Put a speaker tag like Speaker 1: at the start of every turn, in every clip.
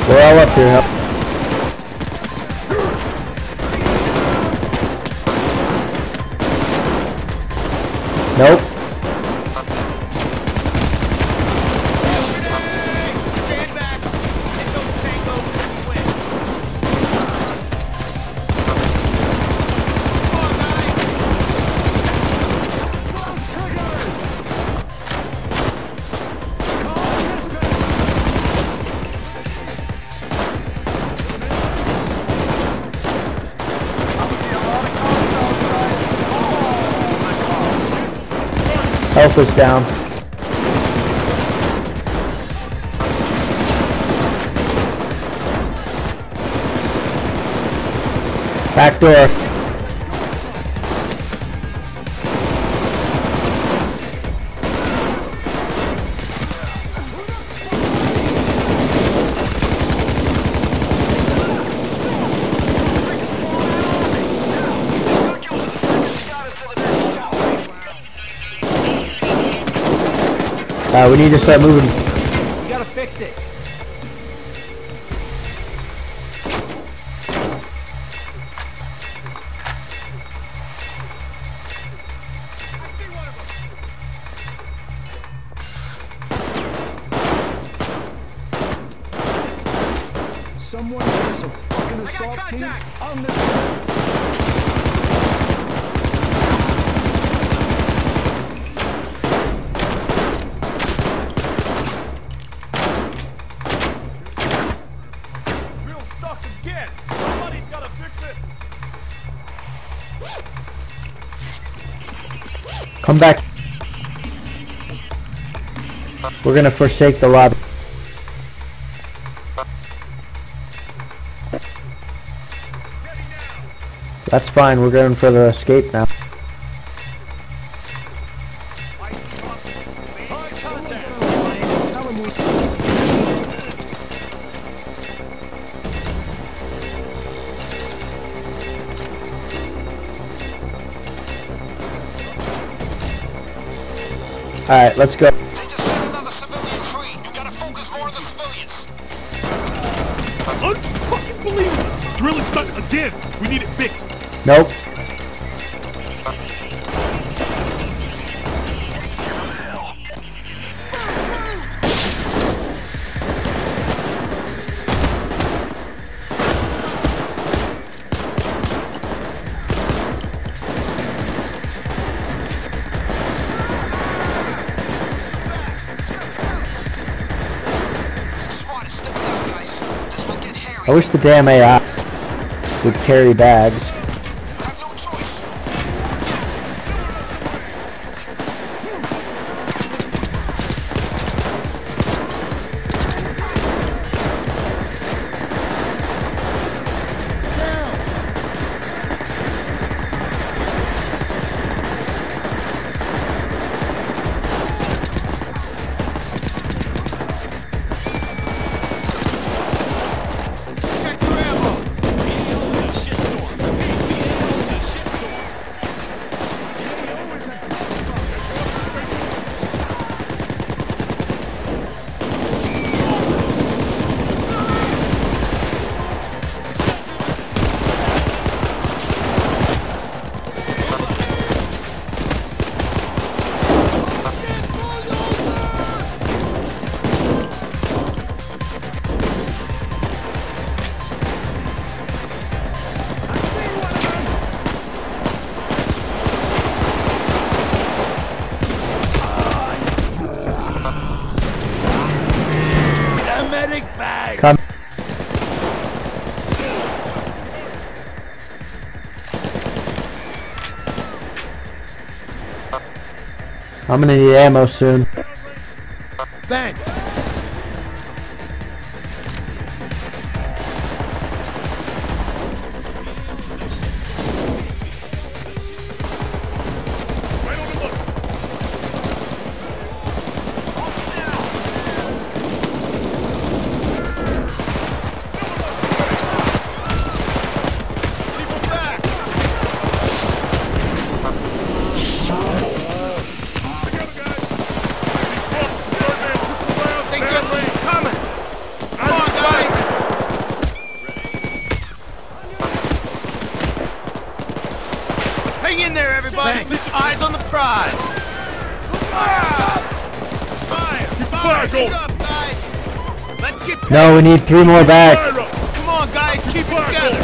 Speaker 1: We're all up here. Nope.
Speaker 2: Stand back. It goes tango. We win. Come on, guys. Triggers.
Speaker 1: Health is down. Back door. We need to start moving.
Speaker 2: We gotta fix it.
Speaker 3: Someone has a fucking assault team on the...
Speaker 2: Somebody's gotta fix it.
Speaker 1: Come back. We're gonna forsake the lobby. That's fine, we're going for the escape now. Alright, let's go.
Speaker 4: They just set another civilian free. You gotta focus more on the civilians.
Speaker 5: Unfucking believable! Drill is stuck again! We need it fixed!
Speaker 1: Nope. I wish the damn AI would carry bags. Come. I'm gonna need ammo soon.
Speaker 2: Thanks. Thanks. Eyes on the prize. Fire! Fire! Keep it up, guys. Let's get paid.
Speaker 1: No, we need 3 more back.
Speaker 5: Fire up!
Speaker 2: Come on, guys. Keep it together.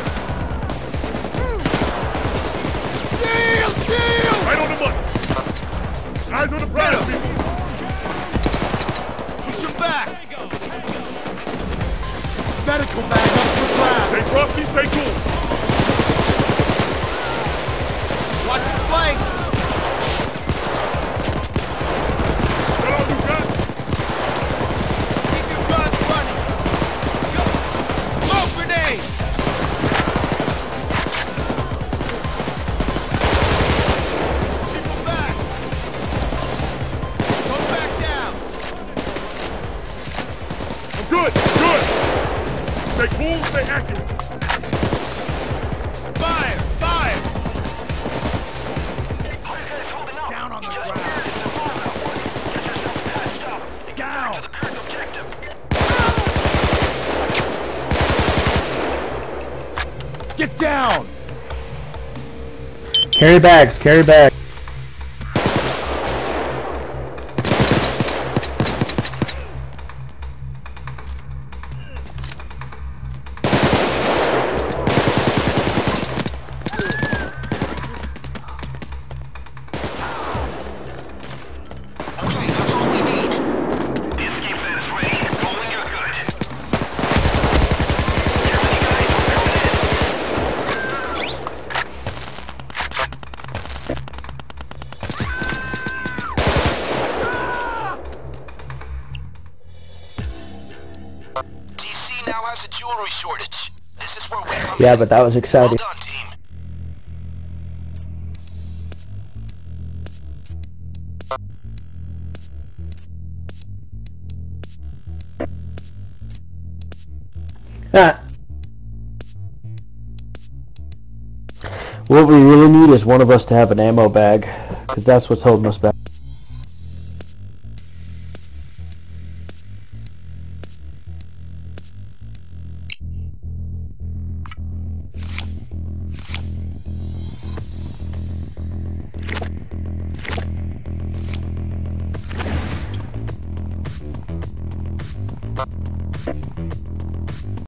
Speaker 5: Right on the money! Eyes on the prize, people!
Speaker 2: Push him back.
Speaker 3: Medical bag up for grabs.
Speaker 5: Stay frosty, stay cool!
Speaker 2: Watch the flanks.
Speaker 5: That all you got?
Speaker 2: Keep your guns running. Go. Smoke grenade. Keep them back. Go back down.
Speaker 5: Good, good! Stay cool, stay accurate!
Speaker 2: Fire! Fire!
Speaker 3: Down on the ground. Down. Get down.
Speaker 1: Carry bags, carry bags.
Speaker 4: Okay, that's all we need. The escape van is ready. Go when you're good. Germany guys, we're coming in. DC now has a jewelry shortage. This is where we come
Speaker 1: Yeah,
Speaker 4: in.
Speaker 1: but that was
Speaker 4: Well
Speaker 1: exciting.
Speaker 4: done, team.
Speaker 1: Ah. What we really need is one of us to have an ammo bag, because that's what's holding us back.